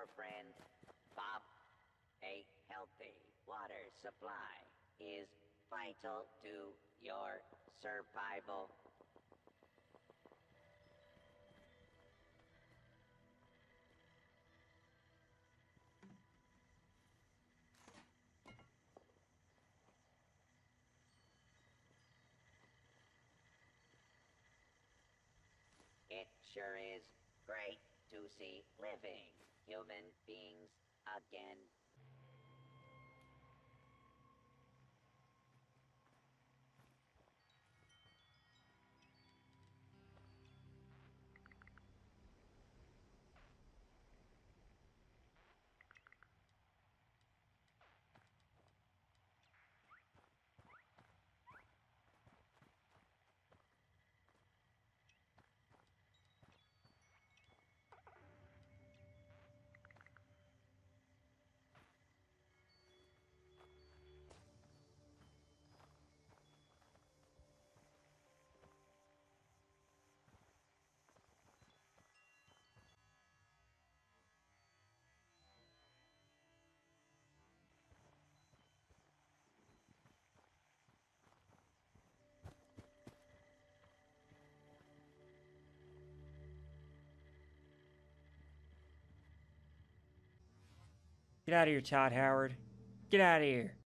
your friend Bob. A healthy water supply is vital to your survival. It sure is great to see living human beings again. Get out of here, Todd Howard. Get out of here.